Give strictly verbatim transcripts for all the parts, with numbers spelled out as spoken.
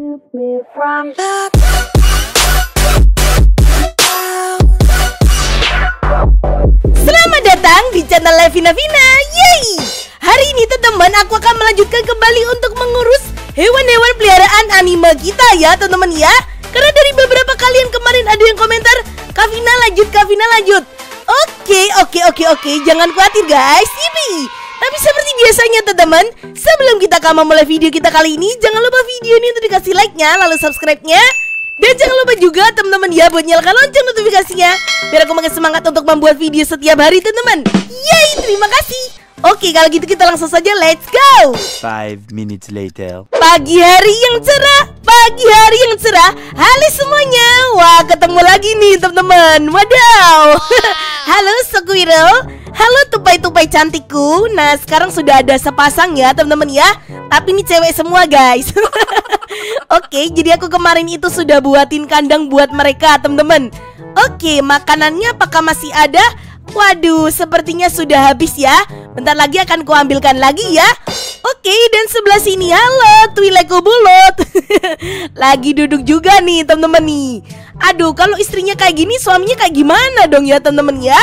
Selamat datang di channel Levina Vina. Yeay! Hari ini teman-teman aku akan melanjutkan kembali untuk mengurus hewan-hewan peliharaan anime kita ya teman-teman ya. Karena dari beberapa kalian kemarin ada yang komentar, Kak Vina lanjut, Kak Vina lanjut. Oke, oke, oke, oke, jangan khawatir guys. Yippee! Tapi seperti biasanya teman-teman, sebelum kita akan memulai video kita kali ini, jangan lupa video ini untuk dikasih like-nya, lalu subscribe-nya. Dan jangan lupa juga teman-teman ya buat nyalakan lonceng notifikasinya, biar aku makin semangat untuk membuat video setiap hari teman-teman. Yeay, terima kasih. Oke, kalau gitu kita langsung saja, let's go. Five minutes later. Pagi hari yang cerah, pagi hari yang cerah. Halo semuanya. Wah, ketemu lagi nih teman-teman. Wadaw. Halo Squirrel. Halo tupai-tupai cantikku. Nah, sekarang sudah ada sepasang ya teman-teman ya. Tapi ini cewek semua guys. Oke, jadi aku kemarin itu sudah buatin kandang buat mereka teman-teman. Oke, makanannya apakah masih ada? Waduh, sepertinya sudah habis ya. Bentar lagi akan kuambilkan lagi ya. Oke, dan sebelah sini halo Twileku bulut. Lagi duduk juga nih teman-teman nih. Aduh, kalau istrinya kayak gini, suaminya kayak gimana dong ya teman-teman ya.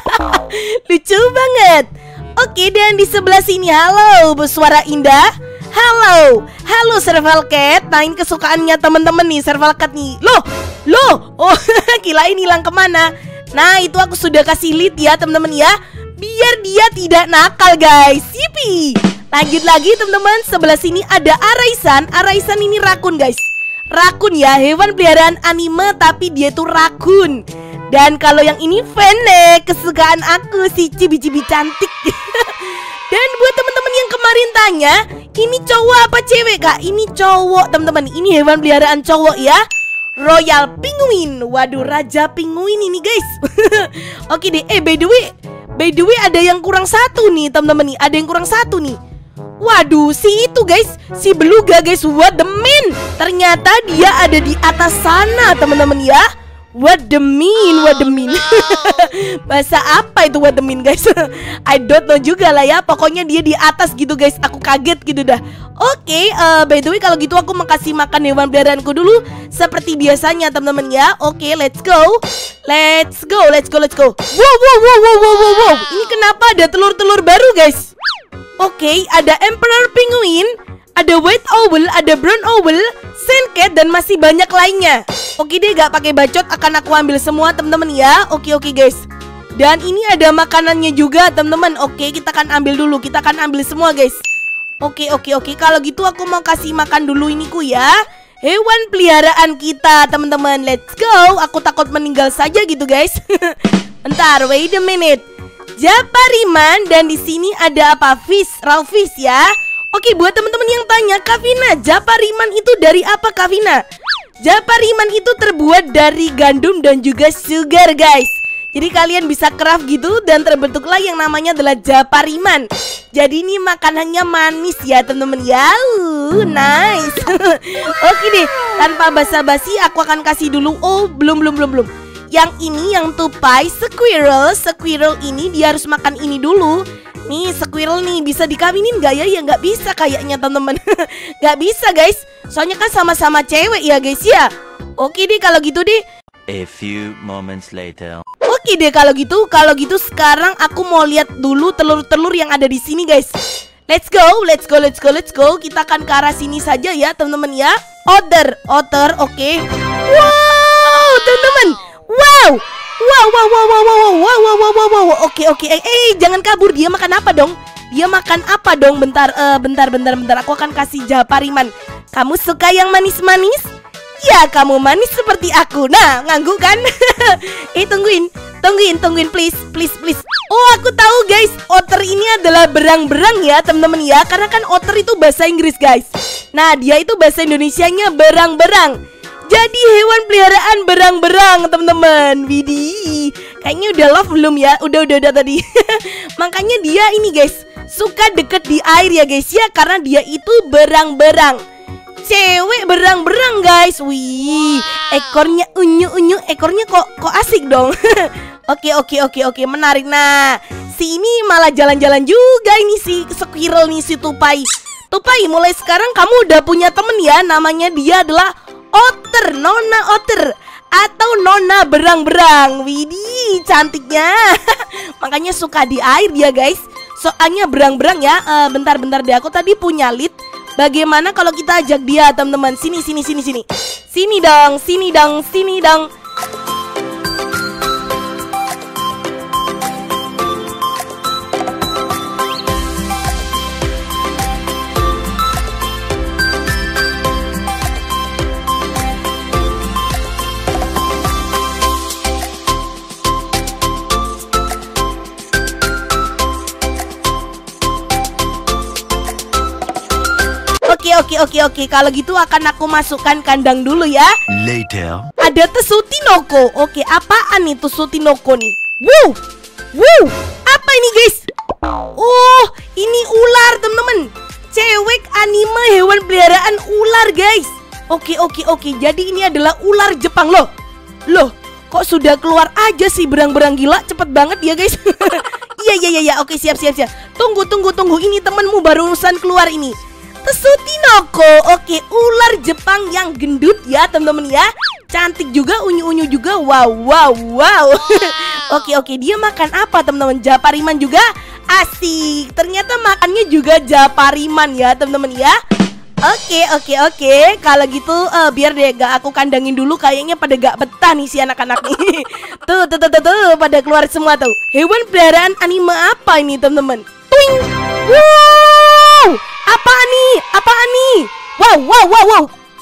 Lucu banget. Oke, dan di sebelah sini halo bersuara indah. Halo, halo Serval Cat. Nah, ini kesukaannya teman-teman nih, Serval Cat nih. Loh, loh, oh kirain hilang kemana. Nah, itu aku sudah kasih lead ya teman-teman ya, biar dia tidak nakal guys. Yippee. Lanjut lagi teman-teman, sebelah sini ada Araisan. Araisan ini rakun guys. Rakun ya, hewan peliharaan anime tapi dia tuh rakun. Dan kalau yang ini Fennec, kesukaan aku si cibi-cibi cantik. Dan buat teman-teman yang kemarin tanya, ini cowok apa cewek kak? Ini cowok teman-teman, ini hewan peliharaan cowok ya. Royal Penguin. Waduh, Raja Penguin ini guys. Oke deh, eh by the way By the way ada yang kurang satu nih teman-teman nih. Ada yang kurang satu nih. Waduh, si itu guys, si beluga guys. What the mean? Ternyata dia ada di atas sana teman-teman ya. What the mean, what the mean. Bahasa apa itu what the mean guys? I don't know juga lah ya. Pokoknya dia di atas gitu guys. Aku kaget gitu dah. Oke, okay, uh, by the way kalau gitu aku mau kasih makan hewan peliharaanku dulu seperti biasanya teman-teman ya. Oke, okay, let's go. Let's go, let's go, let's go. Wow, wow, wow, wow, wow, wow, wow. Ini kenapa ada telur-telur baru guys? Oke, okay, ada Emperor Penguin, ada White Owl, ada Brown Owl, Sandcat, dan masih banyak lainnya. Oke deh, gak pakai bacot, akan aku ambil semua teman-teman ya. Oke oke guys. Dan ini ada makanannya juga teman-teman. Oke, kita akan ambil dulu, kita akan ambil semua guys. Oke oke oke, kalau gitu aku mau kasih makan dulu ini ku ya, hewan peliharaan kita teman-teman. Let's go. Aku takut meninggal saja gitu guys. Bentar, wait a minute. Japariman, dan di sini ada apa? Fish, raw fish ya. Oke, buat teman-teman yang tanya, Kak Vina, Japariman itu dari apa Kak Vina? Japariman itu terbuat dari gandum dan juga sugar guys. Jadi kalian bisa craft gitu dan terbentuklah yang namanya adalah Japariman. Jadi ini makanannya manis ya teman-teman ya. Uh, nice. Oke deh, tanpa basa-basi aku akan kasih dulu. Oh, belum belum belum belum. Yang ini yang tupai squirrel. Squirrel ini dia harus makan ini dulu. Nih squirrel nih, bisa dikawinin gak ya? Ya nggak bisa kayaknya teman-teman. Nggak bisa guys, soalnya kan sama-sama cewek ya guys ya. Oke deh kalau gitu deh. A few moments later. Oke deh kalau gitu, kalau gitu sekarang aku mau lihat dulu telur-telur yang ada di sini guys. Let's go, let's go, let's go, let's go. Kita akan ke arah sini saja ya teman-teman ya. Otter, otter, oke. Okay. Wow, teman-teman. Wow. Wow, wow, wow, wow, wow, wow, wow, wow, wow, wow. Oke, oke. Eh, eh, jangan kabur. Dia makan apa dong? Dia makan apa dong? Bentar, uh, bentar, bentar, bentar. Aku akan kasih Japariman. Kamu suka yang manis-manis? Ya, kamu manis seperti aku. Nah, ngangguk kan? Eh, tungguin, tungguin, tungguin, please, please, please. Oh, aku tahu guys. Otter ini adalah berang-berang ya, teman-teman ya. Karena kan otter itu bahasa Inggris guys. Nah, dia itu bahasa Indonesianya berang-berang. Jadi hewan peliharaan berang-berang teman-teman. Widih, kayaknya udah love belum ya? Udah udah udah tadi. Makanya dia ini guys suka deket di air ya guys ya, karena dia itu berang-berang. Cewek berang-berang guys. Wih, ekornya unyu-unyu, ekornya kok kok asik dong. Oke oke oke oke, menarik. Nah, si ini malah jalan-jalan juga ini si squirrel nih, si tupai. Tupai, mulai sekarang kamu udah punya temen ya. Namanya dia adalah Otter, Nona Otter atau Nona Berang-Berang. Widih, cantiknya. Makanya suka di air dia guys. Soalnya berang-berang ya. uh, Bentar-bentar deh, aku tadi punya lead. Bagaimana kalau kita ajak dia teman-teman? Sini, sini, sini, sini. Sini dong, sini dong, sini dong. Oke oke oke oke, kalau gitu akan aku masukkan kandang dulu ya. Later. Ada Tsutinoko. Oke, apaan nih Tsutinoko nih? Wow, wow, apa ini guys? Oh, ini ular temen-temen. Cewek anime hewan peliharaan ular guys. Oke oke oke, jadi ini adalah ular Jepang loh. Loh, kok sudah keluar aja sih berang-berang gila, cepet banget ya guys. Iya iya iya, oke siap siap siap. Tunggu tunggu tunggu, ini temenmu barusan keluar ini. Tsutinoko, oke, ular Jepang yang gendut ya teman-teman ya. Cantik juga, unyu-unyu juga, wow wow wow. Oke oke, dia makan apa teman-teman? Japariman juga, asik. Ternyata makannya juga japariman ya teman-teman ya. Oke oke oke, kalau gitu uh, biar deh gak aku kandangin dulu. Kayaknya pada gak betah nih si anak-anak nih. Tuh tuh tuh tuh tuh, pada keluar semua tuh. Hewan peliharaan anime apa ini teman-teman? Twing. Wow, apaan nih? Apaan nih? Wow, wow, wow, wow.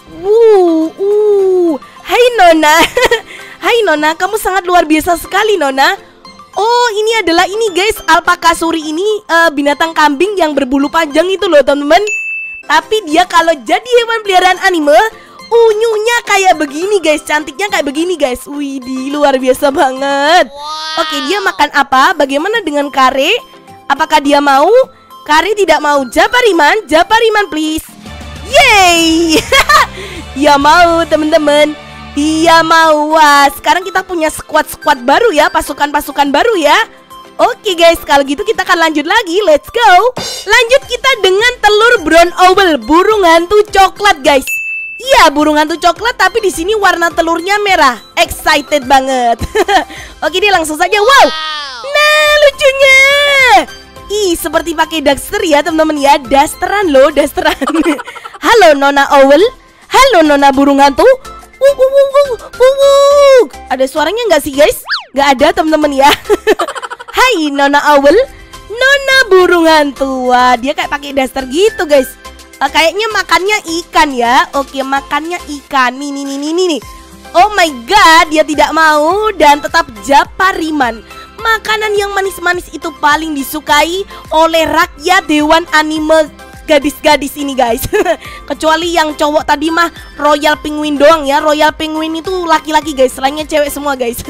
Uh, uh. Hai Nona. Hai Nona, kamu sangat luar biasa sekali Nona. Oh, ini adalah ini guys, alpaka suri ini uh, binatang kambing yang berbulu panjang itu loh teman-teman. Tapi dia kalau jadi hewan peliharaan anime, unyunya kayak begini guys, cantiknya kayak begini guys. Widih, luar biasa banget. Oke, dia makan apa? Bagaimana dengan kare? Apakah dia mau? Kari tidak mau. Japariman, Japariman please. Yeay. Dia mau teman-teman. Dia mau. Wah, sekarang kita punya squad-squad baru ya, pasukan-pasukan baru ya. Oke guys, kalau gitu kita akan lanjut lagi. Let's go. Lanjut kita dengan telur brown owl, burung hantu coklat guys. Iya, burung hantu coklat, tapi di sini warna telurnya merah. Excited banget. Oke deh, langsung saja. Wow. Nah, lucunya. Ih, seperti pakai daster ya teman-teman ya. Dasteran loh, dasteran. Halo Nona Owl. Halo Nona burung hantu. Wuk, wuk, wuk, wuk, wuk. Ada suaranya nggak sih guys? Nggak ada teman-teman ya. Hai Nona Owl. Nona burung hantu. Wah, dia kayak pakai daster gitu guys. uh, Kayaknya makannya ikan ya. Oke, makannya ikan. Nih, nih, nih, nih, nih. Oh my god, dia tidak mau dan tetap japariman. Makanan yang manis-manis itu paling disukai oleh rakyat dewan anime gadis-gadis ini guys. Kecuali yang cowok tadi mah Royal Penguin doang ya. Royal Penguin itu laki-laki guys, lainnya cewek semua guys.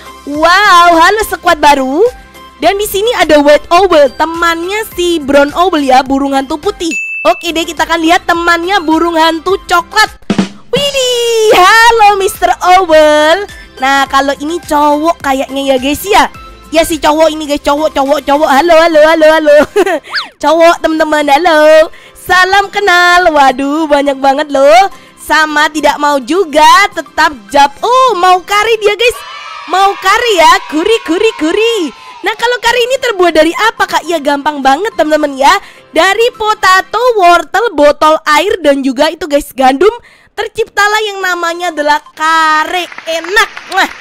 Wow, halo squad baru. Dan di sini ada White Owl, temannya si Brown Owl ya, burung hantu putih. Oke deh, kita akan lihat temannya burung hantu coklat. Widih, halo mister Owl. Nah, kalau ini cowok kayaknya ya guys ya. Ya si cowok ini guys, cowok cowok cowok. Halo halo halo halo. Cowok teman-teman, halo. Salam kenal. Waduh, banyak banget loh. Sama tidak mau juga, tetap jap. Oh, mau kari dia guys. Mau kari ya, kuri kuri kuri. Nah, kalau kari ini terbuat dari apa Kak? Ya gampang banget teman-teman ya. Dari potato, wortel, botol air dan juga itu guys gandum. Terciptalah yang namanya adalah kare. Enak. Wah.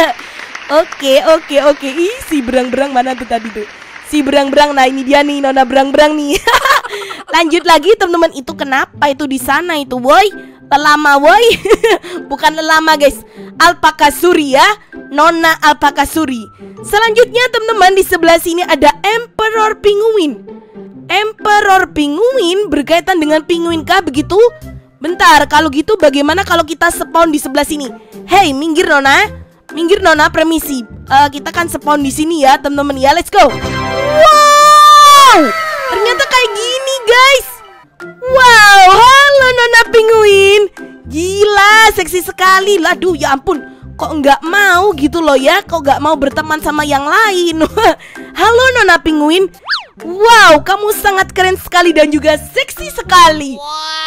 Oke, oke, oke. Ih, si berang-berang mana tuh tadi tuh? Si berang-berang, nah ini dia nih, Nona berang-berang nih. Lanjut lagi teman-teman, itu kenapa itu di sana itu, boy? Lelama, boy. Bukan lelama guys, alpaka suri ya, Nona alpaka suri. Selanjutnya teman-teman, di sebelah sini ada Emperor Penguin. Emperor Penguin berkaitan dengan penguin kah begitu? Bentar, kalau gitu bagaimana kalau kita spawn di sebelah sini? Hey, minggir Nona. Minggir Nona, permisi. Uh, kita kan spawn di sini ya, teman-teman ya. Let's go. Wow, ternyata kayak gini, guys. Wow, halo Nona Penguin. Gila, seksi sekali. Aduh, ya ampun. Kok nggak mau gitu loh ya? Kok nggak mau berteman sama yang lain? Halo Nona Penguin. Wow, kamu sangat keren sekali dan juga seksi sekali.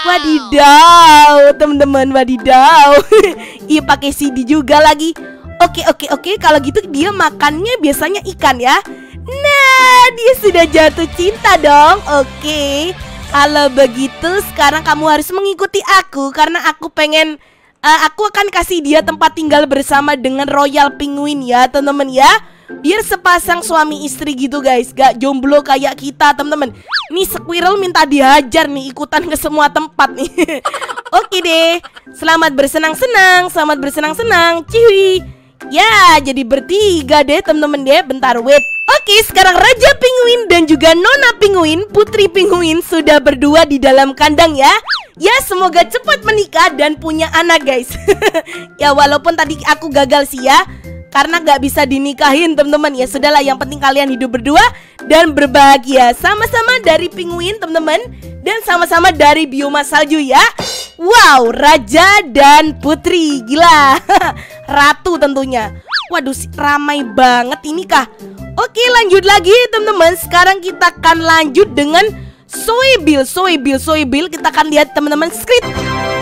Wadidaw, teman-teman, wadidaw. Iya, pakai C D juga lagi. Oke, oke, oke. Kalau gitu dia makannya biasanya ikan ya. Nah, dia sudah jatuh cinta dong. Oke. Kalau begitu sekarang kamu harus mengikuti aku karena aku pengen uh, aku akan kasih dia tempat tinggal bersama dengan Royal Penguin ya, teman-teman ya. Biar sepasang suami istri gitu guys, gak jomblo kayak kita teman-teman. Nih Squirrel minta dihajar nih, ikutan ke semua tempat nih. Oke deh, selamat bersenang-senang, selamat bersenang-senang, ciwi. Ya, jadi bertiga deh teman-teman deh. Bentar, wait. Oke, sekarang Raja Penguin dan juga Nona Penguin, Putri Penguin sudah berdua di dalam kandang ya. Ya, semoga cepat menikah dan punya anak guys. Ya, walaupun tadi aku gagal sih ya, karena gak bisa dinikahin teman-teman. Ya sudahlah, yang penting kalian hidup berdua dan berbahagia. Sama-sama dari penguin teman-teman, dan sama-sama dari bioma salju ya. Wow, Raja dan Putri. Gila. Ratu tentunya. Waduh, ramai banget ini kah. Oke, lanjut lagi teman-teman. Sekarang kita akan lanjut dengan Soebil. Soebil, Soebil. Kita akan lihat teman-teman script.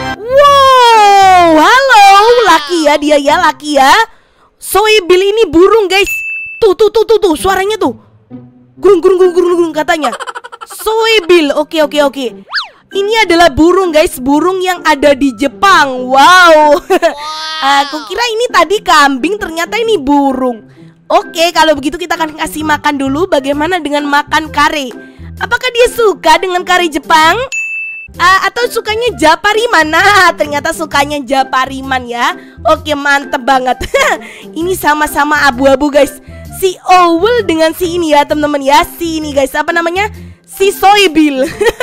Wow, halo. Laki ya dia ya, laki ya. Soebil ini burung guys. Tuh tuh tuh tuh tuh suaranya tuh. Gurung gurung gurung gurung, gurung katanya. Soebil. Oke oke oke. Ini adalah burung guys, burung yang ada di Jepang. Wow. Aku kira ini tadi kambing, ternyata ini burung. Oke, kalau begitu kita akan kasih makan dulu. Bagaimana dengan makan kare? Apakah dia suka dengan kare Jepang? Uh, atau sukanya Japariman? Nah, ternyata sukanya Japariman ya. Oke, mantep banget. Ini sama-sama abu-abu guys. Si Owl dengan si ini ya teman-teman ya. Si ini guys, apa namanya? Si Soebil.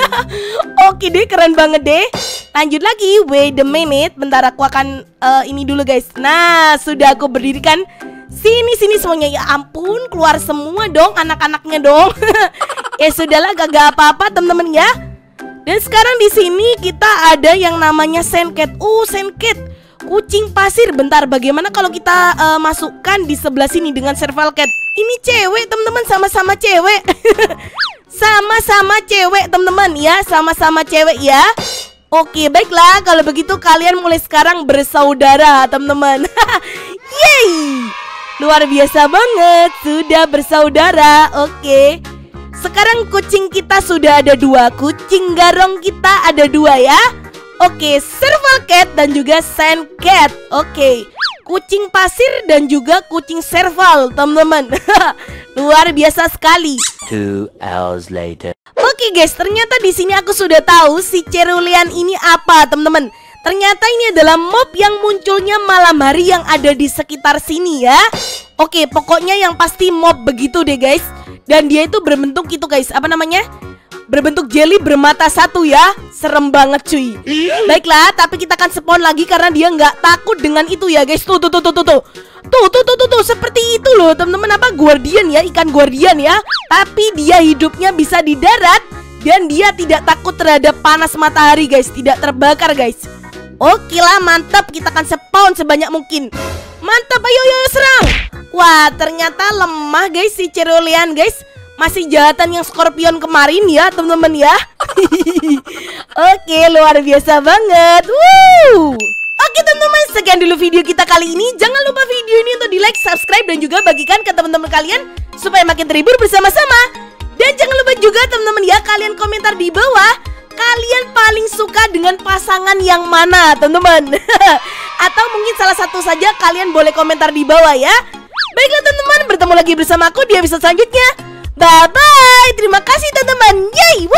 Oke deh, keren banget deh. Lanjut lagi, wait a minute. Bentar, aku akan uh, ini dulu guys. Nah, sudah aku berdirikan. Sini, sini semuanya. Ya ampun, keluar semua dong anak-anaknya dong. Ya sudahlah, gak apa-apa teman-teman ya. Dan sekarang di sini kita ada yang namanya Sandcat. Oh, Sandcat, kucing pasir. Bentar, bagaimana kalau kita uh, masukkan di sebelah sini dengan Serval Cat? Ini cewek teman-teman, sama-sama cewek. Sama-sama cewek teman-teman ya, sama-sama cewek ya. Oke, baiklah, kalau begitu kalian mulai sekarang bersaudara teman-teman. Yeay, luar biasa banget, sudah bersaudara. Oke, sekarang kucing kita sudah ada dua. Kucing garong kita ada dua ya. Oke, Serval Cat dan juga Sandcat. Oke, kucing pasir dan juga kucing serval teman-teman. Luar biasa sekali. Two hours later. Oke guys, ternyata di sini aku sudah tahu si Cerulean ini apa teman-teman. Ternyata ini adalah mob yang munculnya malam hari yang ada di sekitar sini ya. Oke, pokoknya yang pasti mob begitu deh guys. Dan dia itu berbentuk itu guys, apa namanya? Berbentuk jelly bermata satu ya. Serem banget cuy. Baiklah, tapi kita akan spawn lagi karena dia nggak takut dengan itu ya guys. Tuh tuh tuh tuh tuh tuh. Tuh tuh tuh tuh tuh, seperti itu loh teman-teman. Apa, guardian ya, ikan guardian ya. Tapi dia hidupnya bisa di darat. Dan dia tidak takut terhadap panas matahari guys. Tidak terbakar guys. Oke lah, mantap. Kita akan spawn sebanyak mungkin. Mantap, ayo ayo serang. Wah, ternyata lemah guys si Cerulean guys. Masih jahatan yang Scorpion kemarin ya teman-teman ya. Oke, luar biasa banget. Woo. Oke teman-teman, sekian dulu video kita kali ini. Jangan lupa video ini untuk di like, subscribe, dan juga bagikan ke teman-teman kalian supaya makin terhibur bersama-sama. Dan jangan lupa juga teman-teman ya, kalian komentar di bawah, kalian paling suka dengan pasangan yang mana teman-teman. Atau mungkin salah satu saja, kalian boleh komentar di bawah ya. Baiklah teman-teman, bertemu lagi bersama aku di episode selanjutnya. Bye-bye, terima kasih teman-teman. Yeay.